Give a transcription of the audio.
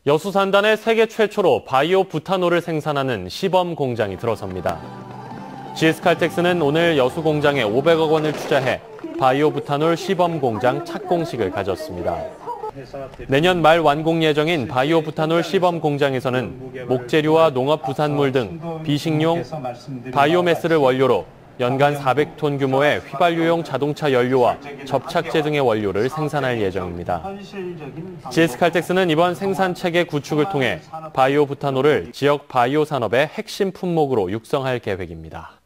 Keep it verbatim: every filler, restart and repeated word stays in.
여수산단에 세계 최초로 바이오 부타놀을 생산하는 시범 공장이 들어섭니다. 지에스칼텍스는 오늘 여수 공장에 오백억 원을 투자해 바이오 부타놀 시범 공장 착공식을 가졌습니다. 내년 말 완공 예정인 바이오 부타놀 시범 공장에서는 목재류와 농업 부산물 등 비식용 바이오매스를 원료로 연간 사백 톤 규모의 휘발유용 자동차 연료와 접착제 등의 원료를 생산할 예정입니다. 지에스칼텍스는 이번 생산 체계 구축을 통해 바이오 부타놀을 지역 바이오 산업의 핵심 품목으로 육성할 계획입니다.